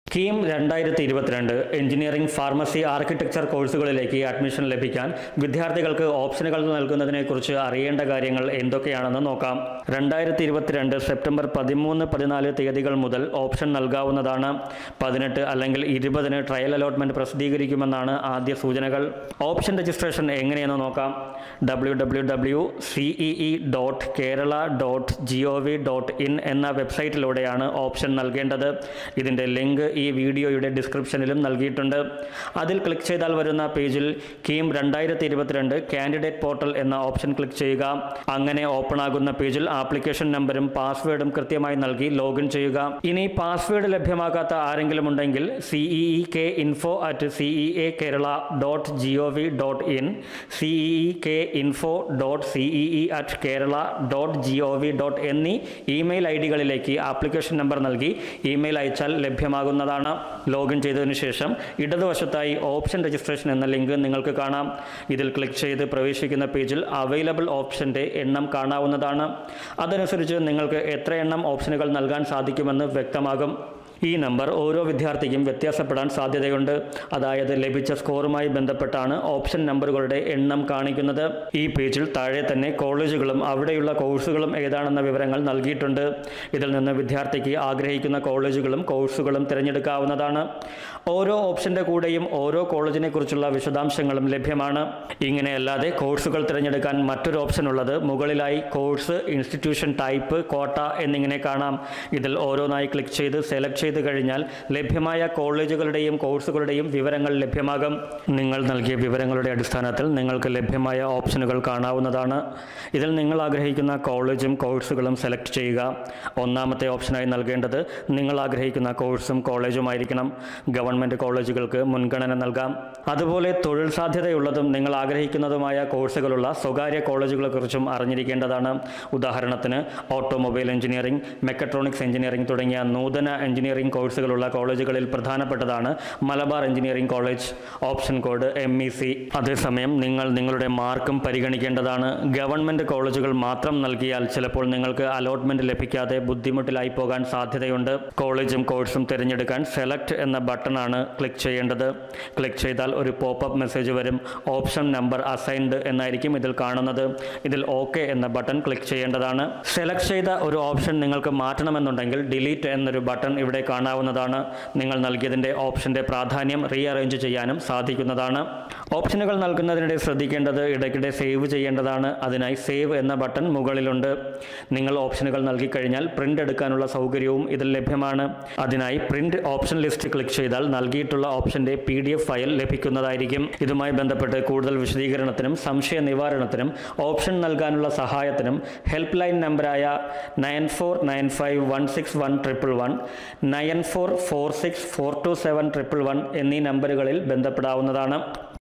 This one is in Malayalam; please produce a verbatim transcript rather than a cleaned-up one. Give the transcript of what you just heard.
കീം രണ്ടായിരത്തി ഇരുപത്തിരണ്ട് എഞ്ചിനീയറിംഗ്, ഫാർമസി, ആർക്കിടെക്ചർ കോഴ്സുകളിലേക്ക് അഡ്മിഷൻ ലഭിക്കാൻ വിദ്യാർത്ഥികൾക്ക് ഓപ്ഷനുകൾ നൽകുന്നതിനെക്കുറിച്ച് അറിയേണ്ട കാര്യങ്ങൾ എന്തൊക്കെയാണെന്ന് നോക്കാം. രണ്ടായിരത്തി ഇരുപത്തിരണ്ട് സെപ്റ്റംബർ പതിമൂന്ന് പതിനാല് തീയതികൾ മുതൽ ഓപ്ഷൻ നൽകാവുന്നതാണ്. പതിനെട്ട് അല്ലെങ്കിൽ ഇരുപതിന് ട്രയൽ അലോട്ട്മെന്റ് പ്രസിദ്ധീകരിക്കുമെന്നാണ് ആദ്യ സൂചനകൾ. ഓപ്ഷൻ രജിസ്ട്രേഷൻ എങ്ങനെയെന്ന് നോക്കാം. W W W CEE dot Kerala dot G O V dot in എന്ന വെബ്സൈറ്റിലൂടെയാണ് ഓപ്ഷൻ നൽകേണ്ടത്. ഇതിൻ്റെ ലിങ്ക് ഈ വീഡിയോയുടെ ഡിസ്ക്രിപ്ഷനിലും നൽകിയിട്ടുണ്ട്. അതിൽ ക്ലിക്ക് ചെയ്താൽ വരുന്ന പേജിൽ കീം രണ്ടായിരത്തി ഇരുപത്തിരണ്ട് കാൻഡിഡേറ്റ് പോർട്ടൽ എന്ന ഓപ്ഷൻ ക്ലിക്ക് ചെയ്യുക. അങ്ങനെ ഓപ്പൺ ആകുന്ന പേജിൽ ആപ്ലിക്കേഷൻ നമ്പറും പാസ്വേഡും കൃത്യമായി നൽകി ലോഗിൻ ചെയ്യുക. ഇനി പാസ്വേഡ് ലഭ്യമാകാത്ത ആരെങ്കിലും ഉണ്ടെങ്കിൽ CEE K info at CEA Kerala dot G O V dot in, CEE K info dot CEE at Kerala dot G O V dot എന്നീ ഇമെയിൽ ഐ ഡികളിലേക്ക് ആപ്ലിക്കേഷൻ നമ്പർ നൽകി ഇമെയിൽ അയച്ചാൽ ലഭ്യമാകുന്നതാണ്. ലോഗിൻ ചെയ്തതിനു ശേഷം ഇടതുവശത്തായി ഓപ്ഷൻ രജിസ്ട്രേഷൻ എന്ന ലിങ്ക് നിങ്ങൾക്ക് കാണാം. ഇതിൽ ക്ലിക്ക് ചെയ്ത് പ്രവേശിക്കുന്ന പേജിൽ അവൈലബിൾ ഓപ്ഷൻ്റെ എണ്ണം കാണാവുന്നതാണ്. അതനുസരിച്ച് നിങ്ങൾക്ക് എത്ര എണ്ണം ഓപ്ഷനുകൾ നൽകാൻ സാധിക്കുമെന്ന് വ്യക്തമാകും. ഈ നമ്പർ ഓരോ വിദ്യാർത്ഥിക്കും വ്യത്യാസപ്പെടാൻ സാധ്യതയുണ്ട്. അതായത് ലഭിച്ച സ്കോറുമായി ബന്ധപ്പെട്ടാണ് ഓപ്ഷൻ നമ്പറുകളുടെ എണ്ണം കാണിക്കുന്നത്. ഈ പേജിൽ താഴെ തന്നെ കോളേജുകളും അവിടെയുള്ള കോഴ്സുകളും ഏതാണെന്ന വിവരങ്ങൾ നൽകിയിട്ടുണ്ട്. ഇതിൽ നിന്ന് വിദ്യാർത്ഥിക്ക് ആഗ്രഹിക്കുന്ന കോളേജുകളും കോഴ്സുകളും തിരഞ്ഞെടുക്കാവുന്നതാണ്. ഓരോ ഓപ്ഷൻ്റെ കൂടെയും ഓരോ കോളേജിനെ കുറിച്ചുള്ള വിശദാംശങ്ങളും ലഭ്യമാണ്. ഇങ്ങനെയല്ലാതെ കോഴ്സുകൾ തിരഞ്ഞെടുക്കാൻ മറ്റൊരു ഓപ്ഷൻ ഉള്ളത് മുകളിലായി കോഴ്സ്, ഇൻസ്റ്റിറ്റ്യൂഷൻ ടൈപ്പ്, കോട്ട എന്നിങ്ങനെ കാണാം. ഇതിൽ ഓരോന്നായി ക്ലിക്ക് ചെയ്ത് സെലക്ട് ചെയ്ത് കഴിഞ്ഞാൽ ലഭ്യമായ കോളേജുകളുടെയും കോഴ്സുകളുടെയും വിവരങ്ങൾ ലഭ്യമാകും. നിങ്ങൾ നൽകിയ വിവരങ്ങളുടെ അടിസ്ഥാനത്തിൽ നിങ്ങൾക്ക് ലഭ്യമായ ഓപ്ഷനുകൾ കാണാവുന്നതാണ്. ഇതിൽ നിങ്ങൾ ആഗ്രഹിക്കുന്ന കോളേജും കോഴ്സുകളും സെലക്ട് ചെയ്യുക. ഒന്നാമത്തെ ഓപ്ഷനായി നൽകേണ്ടത് നിങ്ങൾ ആഗ്രഹിക്കുന്ന കോഴ്സും കോളേജുമായിരിക്കണം. ഗവൺമെൻറ് കോളേജുകൾക്ക് മുൻഗണന നൽകാം. അതുപോലെ തൊഴിൽ സാധ്യതയുള്ളതും നിങ്ങൾ ആഗ്രഹിക്കുന്നതുമായ കോഴ്സുകളുള്ള സ്വകാര്യ കോളേജുകളെക്കുറിച്ചും അറിഞ്ഞിരിക്കേണ്ടതാണ്. ഉദാഹരണത്തിന് ഓട്ടോമൊബൈൽ എഞ്ചിനീയറിംഗ്, മെക്കട്രോണിക്സ് എഞ്ചിനീയറിംഗ് തുടങ്ങിയ നൂതന എഞ്ചിനീയറിംഗ് കോഴ്സുകളുള്ള കോളേജുകളിൽ പ്രധാനപ്പെട്ടതാണ് Malabar engineering college. Option code M E C. അതേസമയം നിങ്ങൾ നിങ്ങളുടെ മാർക്കും പരിഗണിക്കേണ്ടതാണ്. ഗവൺമെൻറ് കോളേജുകൾ മാത്രം നൽകിയാൽ ചിലപ്പോൾ നിങ്ങൾക്ക് അലോട്ട്മെന്റ് ലഭിക്കാതെ ബുദ്ധിമുട്ടിലായി പോകാൻ സാധ്യതയുണ്ട്. കോളേജും കോഴ്സും തിരഞ്ഞെടുക്കാൻ സെലക്ട് എന്ന ബട്ടണാണ് ക്ലിക്ക് ചെയ്യേണ്ടത്. ക്ലിക്ക് ചെയ്താൽ ഒരു പോപ്പപ്പ് മെസ്സേജ് വരും. ഓപ്ഷൻ നമ്പർ അസൈൻഡ് എന്നായിരിക്കും ഇതിൽ കാണുന്നത്. ഇതിൽ ഓക്കെ എന്ന ബട്ടൺ ക്ലിക്ക് ചെയ്യേണ്ടതാണ്. സെലക്ട് ചെയ്ത ഒരു ഓപ്ഷൻ നിങ്ങൾക്ക് മാറ്റണമെന്നുണ്ടെങ്കിൽ ഡിലീറ്റ് എന്നൊരു ബട്ടൺ ഇവിടെ കാണാവുന്നതാണ്. നിങ്ങൾ നൽകിയതിൻ്റെ ഓപ്ഷൻ്റെ പ്രാധാന്യം റീഅറേഞ്ച് ചെയ്യാനും സാധിക്കുന്നതാണ്. ഓപ്ഷനുകൾ നൽകുന്നതിനിടെ ശ്രദ്ധിക്കേണ്ടത് ഇടയ്ക്കിടെ സേവ് ചെയ്യേണ്ടതാണ്. അതിനായി സേവ് എന്ന ബട്ടൺ മുകളിലുണ്ട്. നിങ്ങൾ ഓപ്ഷനുകൾ നൽകിക്കഴിഞ്ഞാൽ പ്രിൻ്റ് എടുക്കാനുള്ള സൗകര്യവും ഇതിൽ ലഭ്യമാണ്. അതിനായി പ്രിൻ്റ് ഓപ്ഷൻ ലിസ്റ്റ് ക്ലിക്ക് ചെയ്താൽ നൽകിയിട്ടുള്ള ഓപ്ഷൻ്റെ പി ഡി എഫ് ഫയൽ ലഭിക്കുന്നതായിരിക്കും. ഇതുമായി ബന്ധപ്പെട്ട് കൂടുതൽ വിശദീകരണത്തിനും സംശയ നിവാരണത്തിനും ഓപ്ഷൻ നൽകാനുള്ള സഹായത്തിനും ഹെൽപ്പ് ലൈൻ നമ്പറായ nine four nine five one six one triple one, nine four four six four two seven triple one എന്നീ നമ്പറുകളിൽ ബന്ധപ്പെടാവുന്നതാണ്.